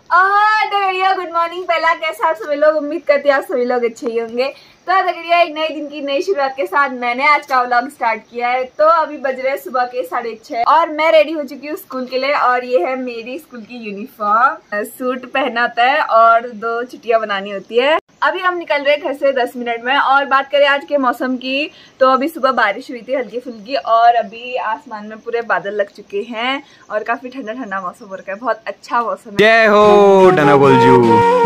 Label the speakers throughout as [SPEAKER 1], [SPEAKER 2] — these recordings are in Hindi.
[SPEAKER 1] दगड़िया गुड मॉर्निंग। पहला कैसे आप सभी लोग, उम्मीद करते हैं आप सभी लोग अच्छे ही होंगे। तो दगड़िया एक नए दिन की नई शुरुआत के साथ मैंने आज का व्लॉग स्टार्ट किया है। तो अभी बज रहे हैं सुबह के 6:30 और मैं रेडी हो चुकी हूँ स्कूल के लिए। और ये है मेरी स्कूल की यूनिफॉर्म। सूट पहनना होता है और 2 छुट्टियां बनानी होती है। अभी हम निकल रहे हैं घर से 10 मिनट में। और बात करें आज के मौसम की, तो अभी सुबह बारिश हुई थी हल्की फुल्की और अभी आसमान में पूरे बादल लग चुके हैं और काफी ठंडा ठंडा मौसम हो रखा है। बहुत अच्छा मौसम है।
[SPEAKER 2] जय हो डनागोलजू।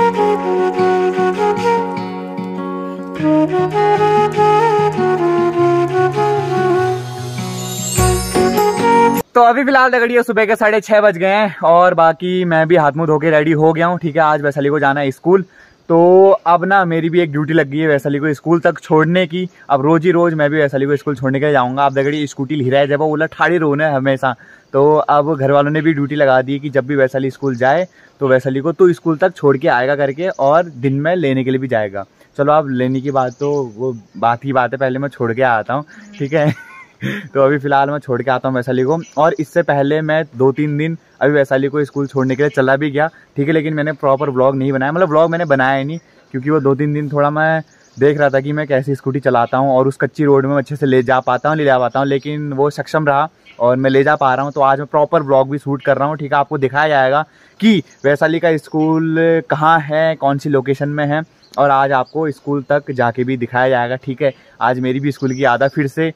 [SPEAKER 2] तो अभी फिलहाल दगड़ियों सुबह के 6:30 बज गए हैं और बाकी मैं भी हाथ मुंह धो के रेडी हो गया हूँ। ठीक है, आज वैशाली को जाना है स्कूल। तो अब ना मेरी भी एक ड्यूटी लग गई है वैशाली को स्कूल तक छोड़ने की। अब रोज ही रोज मैं भी वैशाली को स्कूल छोड़ने के लिए जाऊंगा। अब दगड़ी स्कूटी लिख रहा है जब वो उलट ठाड़ी रोने हमेशा। तो अब घर वालों ने भी ड्यूटी लगा दी कि जब भी वैशाली स्कूल जाए तो वैशाली को तो स्कूल तक छोड़ के आएगा करके, और दिन में लेने के लिए भी जाएगा। चलो अब लेने की बात तो वो बात ही बात है, पहले मैं छोड़ के आता हूँ। ठीक है तो अभी फिलहाल मैं छोड़ के आता हूँ वैशाली को। और इससे पहले मैं 2-3 दिन अभी वैशाली को स्कूल छोड़ने के लिए चला भी गया। ठीक है, लेकिन मैंने प्रॉपर व्लॉग नहीं बनाया, मतलब व्लॉग मैंने बनाया ही नहीं, क्योंकि वो 2-3 दिन थोड़ा मैं देख रहा था कि मैं कैसी स्कूटी चलाता हूँ और उस कच्ची रोड में अच्छे से ले जा पाता हूँ, लेकिन वो सक्षम रहा और मैं ले जा पा रहा हूँ। तो आज मैं प्रॉपर व्लॉग भी शूट कर रहा हूँ। ठीक है, आपको दिखाया जाएगा कि वैशाली का स्कूल कहाँ है, कौन सी लोकेशन में है, और आज आपको स्कूल तक जाके भी दिखाया जाएगा। ठीक है, आज मेरी भी स्कूल की यादा फिर से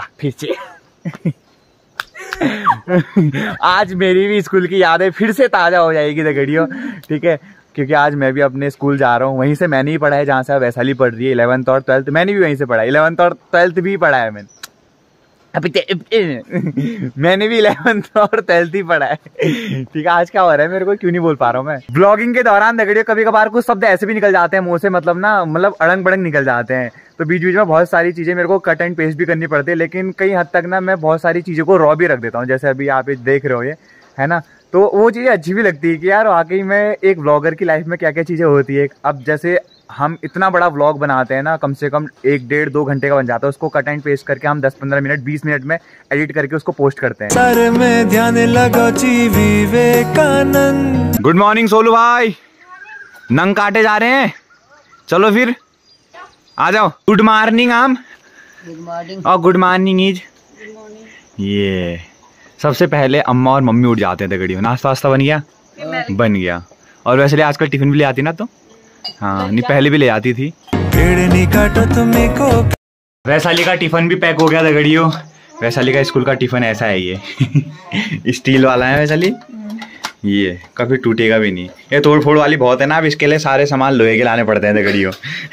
[SPEAKER 2] आज मेरी भी स्कूल की यादें फिर से ताज़ा हो जाएगी दगड़ियों। ठीक है, क्योंकि आज मैं भी अपने स्कूल जा रहा हूँ। वहीं से मैंने ही पढ़ा है जहाँ से वैशाली पढ़ रही है। 11th और 12th मैंने भी वहीं से पढ़ा है। 11th और 12th भी पढ़ा है मैंने। मैंने भी 11th और 12th ही पढ़ा है। ठीक है, आज क्या हो रहा है मेरे को क्यों नहीं बोल पा रहा हूँ मैं। ब्लॉगिंग के दौरान दगड़ियों कभी कभार कुछ शब्द ऐसे भी निकल जाते हैं मुंह से, मतलब अड़ंग बड़ंग निकल जाते हैं। तो बीच बीच में बहुत सारी चीजें मेरे को कट एंड पेस्ट भी करनी पड़ती है, लेकिन कई हद तक ना मैं बहुत सारी चीजों को रॉ भी रख देता हूँ। जैसे अभी आप देख रहे हो ये है ना, तो वो चीज़ें अच्छी भी लगती है कि यार वाकई में एक व्लॉगर की लाइफ में क्या क्या चीज़ें होती है। अब जैसे हम इतना बड़ा व्लॉग बनाते हैं ना, कम से कम 1-1.5-2 घंटे का बन जाता है। उसको कट एंड पेस्ट करके हम 10-15 मिनट 20 मिनट में एडिट करके उसको पोस्ट करते हैं। सर में ध्यान लगो जी विवेकानंद। गुड मॉर्निंग सोलू भाई, नंग काटे जा रहे हैं, चलो फिर आ जाओ। गुड मॉर्निंग आम। Good morning. और गुड मॉर्निंग इज ये। सबसे पहले अम्मा और मम्मी उठ जाते हैं दगड़ियों। नाश्ता वास्ता बन गया। और वैसे आजकल टिफिन भी ले आती ना, तो हाँ नहीं पहले भी ले आती थी। वैशाली का टिफिन भी पैक हो गया दगड़ियों। वैशाली का स्कूल का टिफिन ऐसा है ये स्टील वाला है वैशाली, ये कभी टूटेगा भी नहीं। ये तोड़ फोड़ वाली बहुत है ना, अब इसके लिए सारे सामान लोहे के लाने पड़ते हैं दगड़ियों।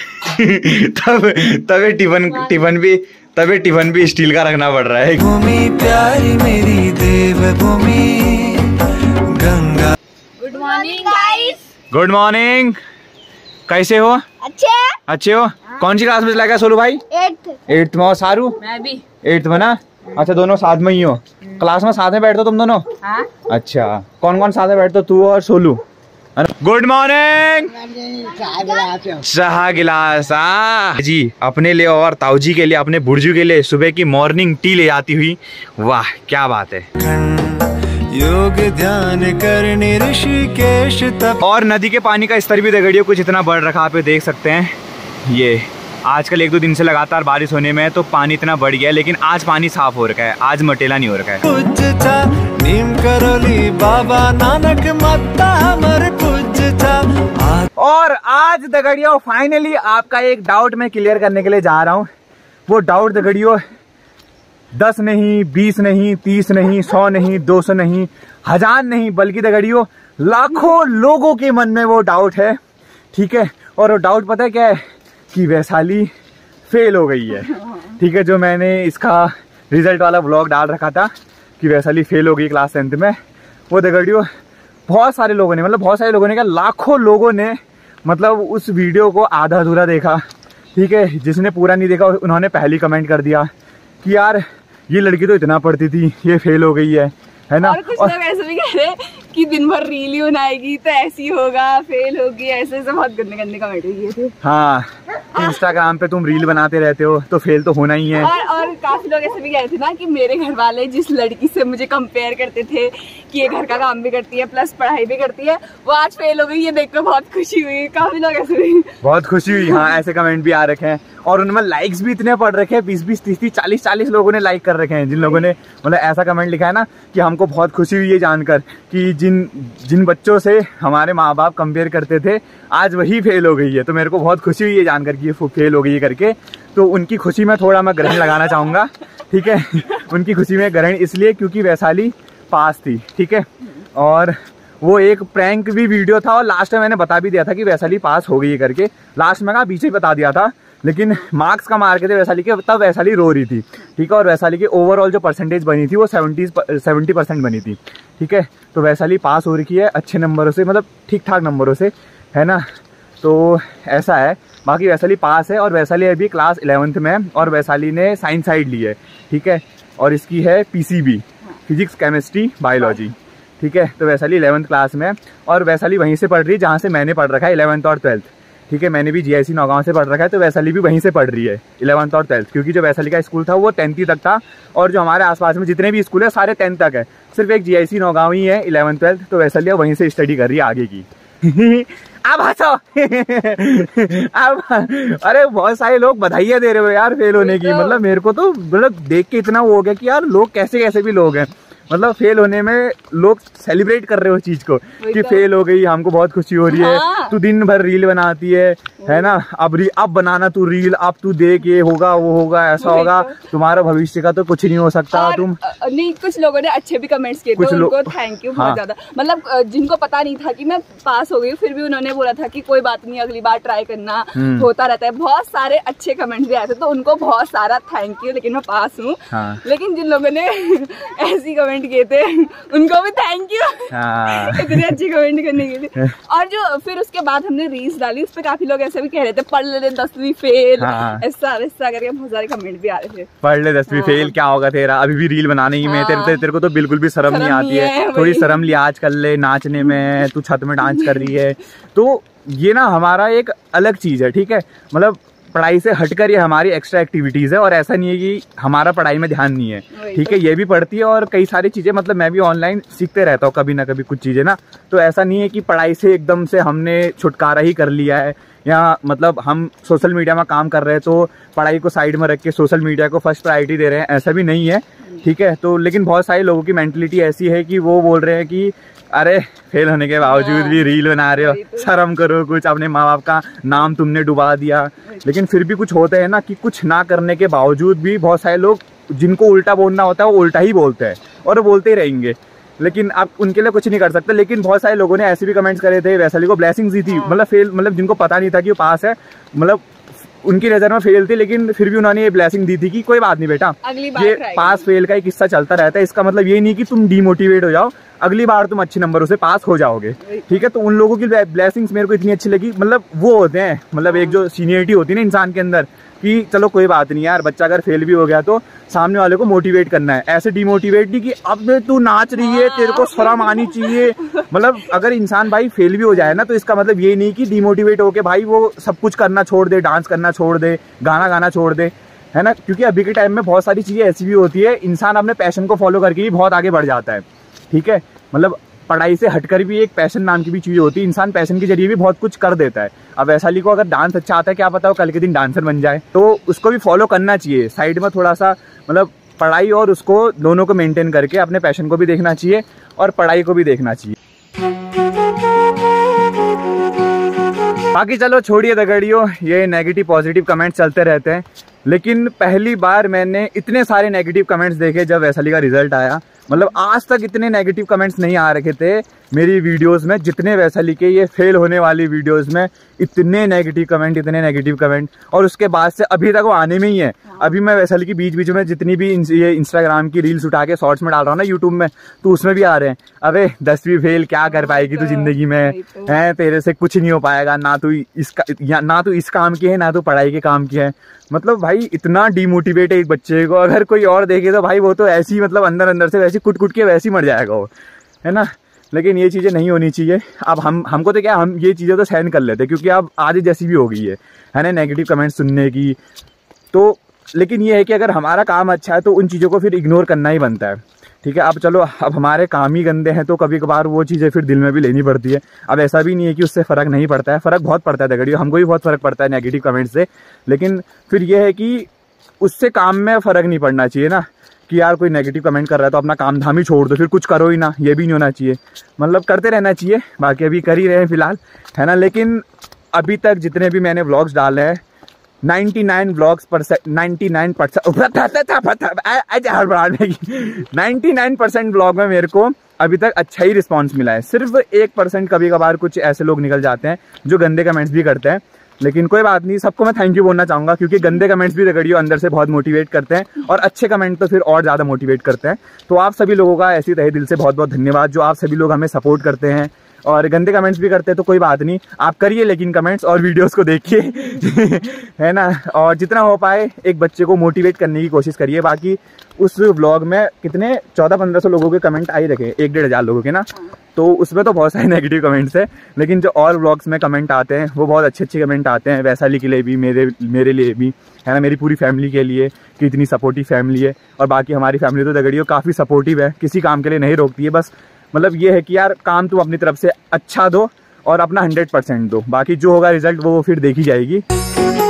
[SPEAKER 2] तभी टिफिन भी स्टील का रखना पड़ रहा है। भूमि प्यारी मेरी देवभूमि Ganga. Good morning guys. Good morning, कैसे हो? अच्छे हो। कौन सी क्लास में चला गया सोलू भाई? 8th में। और सारू? मैं भी 8th में ना। अच्छा, दोनों साथ में ही हो? क्लास में साथ में बैठते हो तुम दोनों? हाँ? अच्छा, कौन कौन साथ में बैठते हो, तू और सोलू? Good morning. चाह गिलास जी अपने लिए और ताऊजी के लिए, अपने बुर्जू के लिए सुबह की मॉर्निंग टी ले आती हुई। वाह क्या बात है। योग ध्यान करने ऋषिकेश तप। और नदी के पानी का स्तर भी दगड़ियों कुछ इतना बढ़ रखा, आप देख सकते हैं। ये आजकल 1-2 दिन से लगातार बारिश होने में तो पानी इतना बढ़ गया है, लेकिन आज पानी साफ हो रखा है, आज मटेला नहीं हो रखा है। नीम करोली बाबा नानक मत्ता हमर पूजता। और आज दगड़ियों फाइनली आपका एक डाउट मैं क्लियर करने के लिए जा रहा हूँ। वो डाउट दगड़ियों 10 नहीं, 20 नहीं, 30 नहीं, 100 नहीं, 200 नहीं, 1000 नहीं, बल्कि दगड़ियों लाखों लोगों के मन में वो डाउट है। ठीक है, और वो डाउट पता है क्या है कि वैशाली फेल हो गई है। ठीक है, जो मैंने इसका रिजल्ट वाला व्लॉग डाल रखा था कि वैशाली फेल हो गई क्लास 10th में, वो दगड़ियों बहुत सारे लोगों ने क्या लाखों लोगों ने मतलब उस वीडियो को आधा अधूरा देखा। ठीक है, जिसने पूरा नहीं देखा उन्होंने पहले कमेंट कर दिया कि यार ये लड़की तो इतना पढ़ती थी, ये फेल हो गई है ना। और कुछ लोग ऐसे भी कह रहे
[SPEAKER 1] कि दिन भर रील ही बनाएगी तो ऐसी होगा, फेल होगी, ऐसे बहुत गंदे गंदे कमेंट हुए थे।
[SPEAKER 2] हाँ, इंस्टाग्राम पे तुम रील बनाते रहते हो तो फेल तो होना ही है।
[SPEAKER 1] और काफी लोग ऐसे भी कह रहे थे ना कि मेरे घर वाले जिस लड़की से मुझे कंपेयर करते थे कि ये घर का काम भी करती है प्लस पढ़ाई भी करती है, वो आज फेल हो गई। ये देखकर बहुत खुशी हुई। काफी लोग ऐसे भी
[SPEAKER 2] बहुत खुशी हुई। हाँ, ऐसे कमेंट भी आ रखे हैं और उनमें लाइक्स भी इतने पड़ रखे हैं, 20-20, 30-30, 40-40 लोगों ने लाइक कर रखे हैं। जिन लोगों ने मतलब ऐसा कमेंट लिखा है ना कि हमको बहुत खुशी हुई है जानकर कि जिन बच्चों से हमारे माँ बाप कंपेयर करते थे आज वही फेल हो गई है। तो मेरे को बहुत खुशी हुई है जानकर कि ये फेल हो गई है करके। तो उनकी खुशी में थोड़ा मैं ग्रहण लगाना चाहूँगा, ठीक है। उनकी खुशी में ग्रहण इसलिए क्योंकि वैशाली पास थी, ठीक है। और वो एक प्रैंक भी वीडियो था और लास्ट में मैंने बता भी दिया था कि वैशाली पास हो गई है करके। लास्ट में कहा पीछे बता दिया था, लेकिन मार्क्स कम आ रहे थे वैशाली के, तब वैशाली रो रही थी, ठीक है। और वैशाली की ओवरऑल जो परसेंटेज बनी थी वो 70% बनी थी, ठीक है। तो वैशाली पास हो रही है अच्छे नंबरों से, मतलब ठीक ठाक नंबरों से, है ना। तो ऐसा है। बाकी वैशाली पास है और वैशाली अभी क्लास 11th में है और वैशाली ने साइंस साइड ली है, ठीक है। और इसकी है PCB, फिजिक्स केमिस्ट्री बायोलॉजी, ठीक है। तो वैशाली 11th क्लास में और वैशाली वहीं से पढ़ रही है जहाँ से मैंने पढ़ रखा है 11th और 12th, ठीक है। मैंने भी GIC नौगांव से पढ़ रखा है, तो वैशाली भी वहीं से पढ़ रही है 11th और 12th, क्योंकि जो वैशाली का स्कूल था वो 10th तक था और जो हमारे आसपास में जितने भी स्कूल है सारे 10th तक है। सिर्फ एक GIC नौगांव ही है 11th 12th, तो वैशाली वहीं से स्टडी कर रही है आगे की। अब हंसो। अब अरे बहुत सारे लोग बधाइयाँ दे रहे हो यार फेल होने की। मतलब मेरे को तो मतलब देख के इतना वो हो गया कि यार लोग कैसे कैसे भी लोग हैं, मतलब फेल होने में लोग सेलिब्रेट कर रहे हो चीज को कि फेल हो गई, हमको बहुत खुशी हो रही है।
[SPEAKER 1] हाँ।
[SPEAKER 2] तू दिन भर रील बनाती है ना, अब बनाना तू रील, अब तू देख ये होगा वो होगा ऐसा होगा, तुम्हारा भविष्य का तो कुछ नहीं हो सकता। तुम
[SPEAKER 1] नहीं, कुछ लोगों ने अच्छे भी कमेंट्स किए थे, उनको थैंक यू बहुत ज्यादा। मतलब जिनको पता नहीं था कि मैं पास हो गई फिर भी उन्होंने बोला था कि कोई बात नहीं, अगली बार ट्राई करना, होता रहता है। बहुत सारे अच्छे कमेंट्स भी आए थे, तो उनको बहुत सारा थैंक यू। लेकिन मैं पास हूँ। हाँ। लेकिन जिन लोगों ने ऐसी कमेंट किए थे उनको भी थैंक यू। हाँ। इतने अच्छे कमेंट करने के लिए। और जो फिर उसके बाद हमने रील्स डाली उस पर काफी लोग ऐसे भी कह रहे थे पढ़ ले 10वीं फेल, ऐसा वैसा करके बहुत सारे कमेंट भी आ रहे थे। पढ़ ले 10वीं फेल, क्या होगा तेरा, अभी भी रील बनाने ही में। तेरे को तो बिल्कुल भी शर्म नहीं आती है, थोड़ी शर्म लिहाज कर ले, नाचने में तू छत में डांस कर रही है। तो ये ना हमारा एक अलग चीज है, ठीक है। मतलब पढ़ाई से हटकर ये हमारी एक्स्ट्रा एक्टिविटीज है और ऐसा नहीं है कि हमारा पढ़ाई में ध्यान नहीं है, ठीक है। ये भी पढ़ती है और कई सारी चीजें, मतलब मैं भी ऑनलाइन सीखते रहता हूँ कभी ना कभी कुछ चीजें ना। तो ऐसा नहीं है कि पढ़ाई से एकदम से हमने छुटकारा ही कर लिया है, या मतलब हम सोशल मीडिया में काम कर रहे हैं तो पढ़ाई को साइड में रख के सोशल मीडिया को फर्स्ट प्रायोरिटी दे रहे हैं, ऐसा भी नहीं है, ठीक है। तो लेकिन बहुत सारे लोगों की मेंटलिटी ऐसी है कि वो बोल रहे हैं कि अरे फेल होने के बावजूद भी रील बना रहे हो, शर्म करो कुछ, अपने माँ बाप का नाम तुमने डुबा दिया। लेकिन फिर भी कुछ होते हैं ना कि कुछ ना करने के बावजूद भी बहुत सारे लोग जिनको उल्टा बोलना होता है वो उल्टा ही बोलते हैं और वो बोलते ही रहेंगे, लेकिन आप उनके लिए कुछ नहीं कर सकते। लेकिन बहुत सारे लोगों ने ऐसे भी कमेंट्स करे थे, वैशाली को ब्लेसिंग्स दी थी, मतलब फेल, मतलब जिनको पता नहीं था कि वो पास है, मतलब उनकी नजर में फेल थी, लेकिन फिर भी उन्होंने ये ब्लेसिंग दी थी कि कोई बात नहीं बेटा, ये पास फेल का एक किस्सा चलता रहता है, इसका मतलब ये नहीं कि तुम डीमोटिवेट हो जाओ, अगली बार तुम अच्छे नंबरों से पास हो जाओगे, ठीक है। तो उन लोगों की ब्लेसिंग्स मेरे को इतनी अच्छी लगी। मतलब वो होते हैं, मतलब एक जो सीनियरिटी होती है ना इंसान के अंदर कि चलो कोई बात नहीं यार, बच्चा अगर फेल भी हो गया तो सामने वाले को मोटिवेट करना है, ऐसे डिमोटिवेट नहीं कि अब तू नाच रही है तेरे को शर्म आनी चाहिए। मतलब अगर इंसान भाई फेल भी हो जाए ना तो इसका मतलब ये नहीं कि डिमोटिवेट होके भाई वो सब कुछ करना छोड़ दे, डांस करना छोड़ दे, गाना गाना छोड़ दे, है ना। क्योंकि अभी के टाइम में बहुत सारी चीजें ऐसी भी होती है, इंसान अपने पैशन को फॉलो करके भी बहुत आगे बढ़ जाता है, ठीक है। मतलब पढ़ाई से हटकर भी एक पैशन नाम की भी चीज होती है, इंसान पैशन के जरिए भी बहुत कुछ कर देता है। अब वैशाली को अगर डांस अच्छा आता है, क्या पता वो कल के दिन डांसर बन जाए, तो उसको भी फॉलो करना चाहिए साइड में थोड़ा सा, मतलब पढ़ाई और उसको दोनों को मेंटेन करके अपने पैशन को भी देखना चाहिए और पढ़ाई को भी देखना चाहिए। बाकी चलो छोड़िए दगड़ियों, ये नेगेटिव पॉजिटिव कमेंट्स चलते रहते हैं। लेकिन पहली बार मैंने इतने सारे नेगेटिव कमेंट्स देखे जब वैशाली का रिजल्ट आया। मतलब आज तक इतने नेगेटिव कमेंट्स नहीं आ रखे थे मेरी वीडियोस में, जितने वैशाली के ये फेल होने वाली वीडियोस में इतने नेगेटिव कमेंट। और उसके बाद से अभी तक वो आने में ही है। अभी मैं वैशाली की बीच बीच में जितनी भी ये इंस्टाग्राम की रील्स उठा के शॉर्ट्स में डाल रहा हूँ ना यूट्यूब में, तो उसमें भी आ रहे हैं, अबे 10वीं फेल क्या कर पाएगी तू जिंदगी में, है तेरे से कुछ नहीं हो पाएगा, ना तू इस काम की है ना तू पढ़ाई के काम की है। मतलब भाई इतना डिमोटिवेट है एक बच्चे को, अगर कोई और देखे तो भाई वो तो ऐसी मतलब अंदर अंदर से वैसी कुट के वैसी मर जाएगा वो, है ना।
[SPEAKER 2] लेकिन ये चीज़ें नहीं होनी चाहिए। अब हमको तो क्या, हम ये चीज़ें तो सहन कर लेते क्योंकि अब आदत जैसी भी हो गई है ना नेगेटिव कमेंट सुनने की। तो लेकिन ये है कि अगर हमारा काम अच्छा है तो उन चीज़ों को फिर इग्नोर करना ही बनता है, ठीक है। अब चलो, अब हमारे काम ही गंदे हैं तो कभी कभार वो चीज़ें फिर दिल में भी लेनी पड़ती है। अब ऐसा भी नहीं है कि उससे फ़र्क नहीं पड़ता है, फ़र्क बहुत पड़ता है दगड़ियों, हमको भी बहुत फ़र्क पड़ता है नेगेटिव कमेंट से। लेकिन फिर ये है कि उससे काम में फ़र्क नहीं पड़ना चाहिए ना, कि यार कोई नेगेटिव कमेंट कर रहा है तो अपना काम धाम ही छोड़ दो, फिर कुछ करो ही ना, ये भी नहीं होना चाहिए। मतलब करते रहना चाहिए, बाकी अभी कर ही रहे हैं फिलहाल, है ना। लेकिन अभी तक जितने भी मैंने व्लॉग्स डाले हैं 99% ब्लॉग में मेरे को अभी तक अच्छा ही रिस्पांस मिला है। सिर्फ 1% कभी कभार कुछ ऐसे लोग निकल जाते हैं जो गंदे कमेंट्स भी करते हैं, लेकिन कोई बात नहीं, सबको मैं थैंक यू बोलना चाहूँगा क्योंकि गंदे कमेंट्स भी दगड़ियों अंदर से बहुत मोटिवेट करते हैं और अच्छे कमेंट तो फिर और ज़्यादा मोटिवेट करते हैं। तो आप सभी लोगों का ऐसे तहे दिल से बहुत बहुत धन्यवाद, जो आप सभी लोग हमें सपोर्ट करते हैं और गंदे कमेंट्स भी करते हैं। तो कोई बात नहीं, आप करिए लेकिन कमेंट्स और वीडियोस को देखिए है ना। और जितना हो पाए एक बच्चे को मोटिवेट करने की कोशिश करिए। बाकी उस व्लॉग में कितने 1400-1500 लोगों के कमेंट आ ही रखे, 1-1.5 लोगों के ना, तो उसमें तो बहुत सारे नेगेटिव कमेंट्स हैं। लेकिन जो और व्लॉग्स में कमेंट आते हैं वो बहुत अच्छे कमेंट आते हैं, वैशाली के लिए भी, मेरे लिए भी, है ना, मेरी पूरी फैमिली के लिए कि इतनी सपोर्टिव फैमिली है। और बाकी हमारी फैमिली तो दगड़ियों काफ़ी सपोर्टिव है, किसी काम के लिए नहीं रोकती है। बस मतलब ये है कि यार काम तुम अपनी तरफ से अच्छा दो और अपना 100% दो, बाकी जो होगा रिजल्ट वो फिर देखी जाएगी।